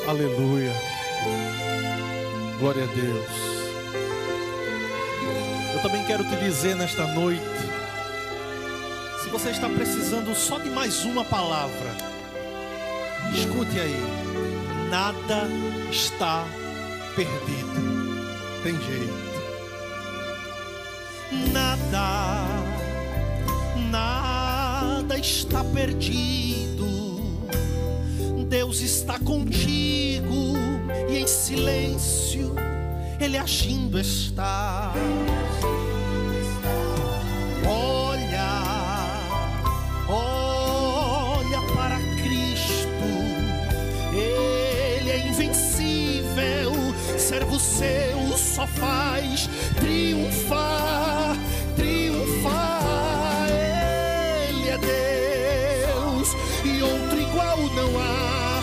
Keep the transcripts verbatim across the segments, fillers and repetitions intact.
Aleluia. Glória a Deus. Eu também quero te dizer nesta noite, se você está precisando só de mais uma palavra, escute aí: nada está perdido. Tem jeito. Nada, nada está perdido. Deus está contigo e em silêncio Ele agindo está. Olha, olha para Cristo, Ele é invencível, servo seu só faz triunfar, triunfar. Ele é Deus e outro igual não há.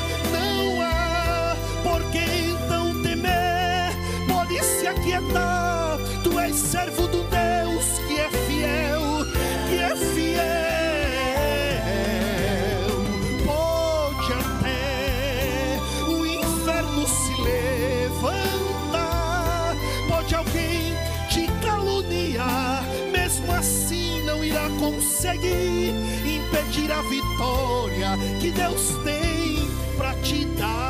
Aquietar, tu és servo do Deus que é fiel, que é fiel. Pode até o inferno se levantar, pode alguém te caluniar, mesmo assim não irá conseguir impedir a vitória que Deus tem para te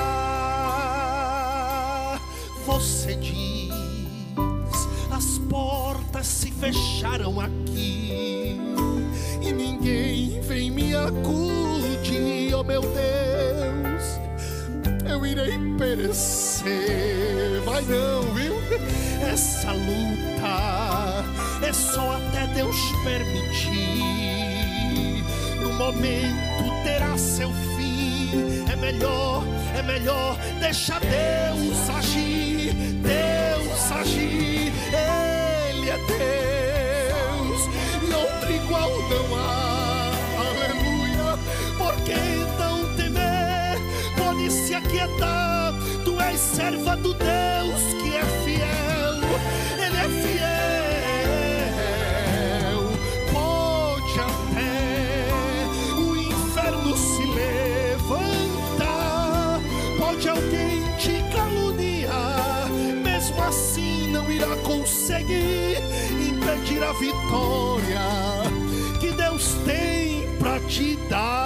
dar. Você diz: as portas se fecharam aqui e ninguém vem me acudir. Oh meu Deus, eu irei perecer. Vai não, viu? Essa luta é só até Deus permitir. No momento terá seu fim. É melhor, é melhor deixar Deus agir, Deus agir. Ele é Deus e outro igual não há. Aleluia. Porque então temer, pode se aquietar. Tu és serva do Deus que é fiel. Ele é fiel. Pode até o inferno se levantar, pode alguém te caluniar, mesmo assim não irá conseguir impedir a vitória que Deus tem para te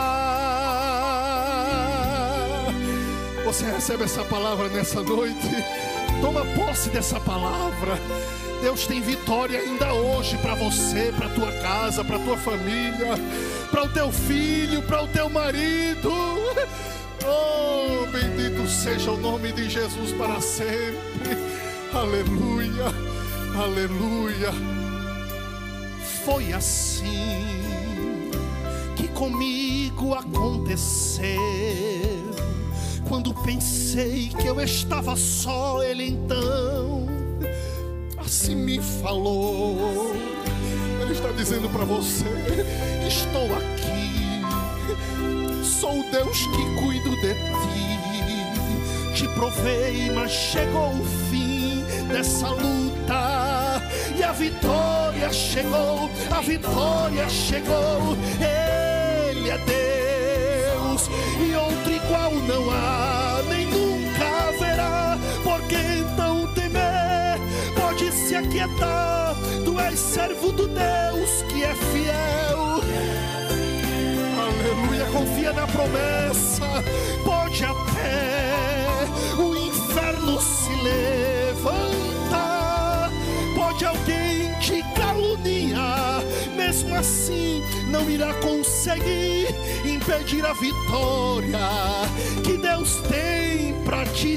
dar. Você recebe essa palavra nessa noite? Toma posse dessa palavra. Deus tem vitória ainda hoje para você, para tua casa, para tua família, para o teu filho, para o teu marido. Oh, bendito seja o nome de Jesus para sempre. Aleluia, aleluia. Foi assim que comigo aconteceu. Quando pensei que eu estava só, Ele então assim me falou. Ele está dizendo para você: estou aqui, sou o Deus que cuido de ti. Te provei, mas chegou o fim dessa luta e a vitória chegou, a vitória chegou. Ele é Deus e outro igual não há, nem nunca haverá. Porque então temer, pode se aquietar. Tu és servo do Deus que é fiel. Aleluia, confia na promessa. Pode até o inferno se levantar, pode alguém te caluniar, mesmo assim não irá conseguir impedir a vitória que Deus tem para te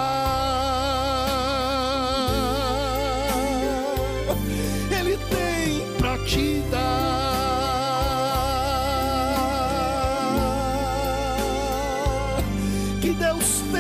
dar. Ele tem para te dar. Deus